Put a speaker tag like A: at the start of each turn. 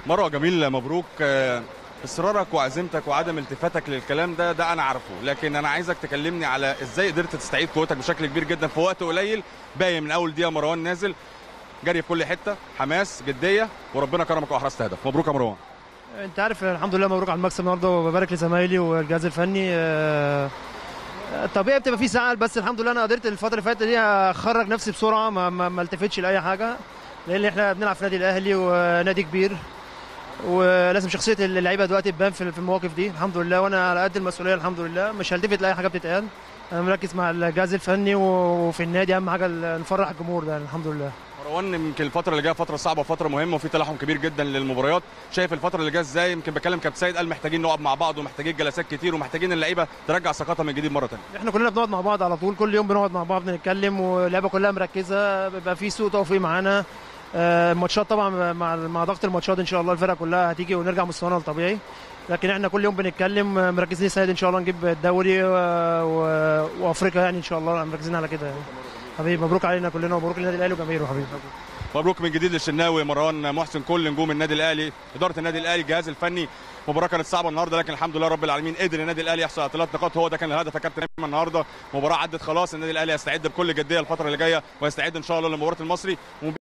A: مروه جميل، مبروك. اصرارك وعزيمتك وعدم التفاتك للكلام ده انا عارفه، لكن انا عايزك تكلمني على ازاي قدرت تستعيد قوتك بشكل كبير جدا في وقت قليل. باين من اول دقيقه مروان نازل جري في كل حته، حماس، جديه، وربنا كرمك واحرزت هدف. مبروك يا مروان.
B: انت عارف الحمد لله، مبروك على المكسب النهارده، وببارك لزمايلي والجهاز الفني. طبيعي بتبقى في زعل، بس الحمد لله انا قدرت الفتره اللي فاتت دي اخرج نفسي بسرعه، ما التفتش لاي حاجه، لان احنا بنلعب في نادي الاهلي ونادي كبير، ولازم شخصيه اللعيبه دلوقتي تبان في المواقف دي. الحمد لله وانا على قد المسؤوليه، الحمد لله مش هلتفت لاي حاجه بتتقال. انا مركز مع الجهاز الفني وفي النادي، اهم حاجه نفرح الجمهور ده. الحمد لله.
A: مروان، يمكن الفتره اللي جايه فتره صعبه وفتره مهمه وفي تلاحم كبير جدا للمباريات، شايف الفتره اللي جايه ازاي؟ يمكن بكلم كابتن سيد قال محتاجين نقعد مع بعض ومحتاجين جلسات كتير ومحتاجين اللعيبه ترجع ثقتها من جديد مره ثانيه.
B: احنا كلنا بنقعد مع بعض على طول، كل يوم بنقعد مع بعض نتكلم، واللعيبه كلها مركزه، بيبقى في سوء توفيق معانا. الماتشات طبعا مع ضغط الماتشات ان شاء الله الفرقه كلها هتيجي ونرجع مستوانا الطبيعي، لكن احنا كل يوم بنتكلم مركزين السنه دي ان شاء الله نجيب الدوري وافريقيا، يعني ان شاء الله مركزين على كده يعني. حبيبي مبروك علينا كلنا، ومبروك للنادي الاهلي وجماهيره. حبيبي
A: مبروك من جديد للشناوي، مروان محسن، كل نجوم النادي الاهلي، اداره النادي الاهلي، الجهاز الفني. مباراه كانت صعبه النهارده، لكن الحمد لله رب العالمين قدر النادي الاهلي يحصل على 3 نقاط، هو ده كان الهدف يا كابتن ايمن النهارده. مباراه عدت خلاص، النادي الاهلي يستعد بكل جديه الفتره اللي جايه، ويستعد ان شاء الله لمباراه المصري.